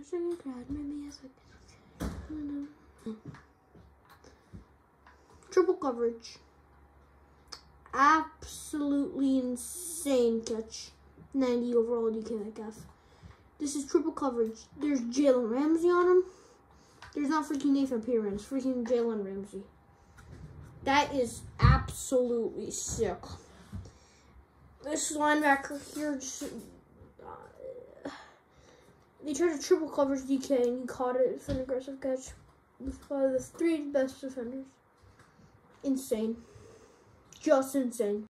Triple coverage. Absolutely insane catch. 90 overall DK Metcalf. This is triple coverage. There's Jalen Ramsey on him. There's not freaking Nathan Peterman. It's freaking Jalen Ramsey. That is absolutely sick. This linebacker here just... they tried to triple coverage DK and he caught it for an aggressive catch. He's probably the 3 best defenders. Insane. Just insane.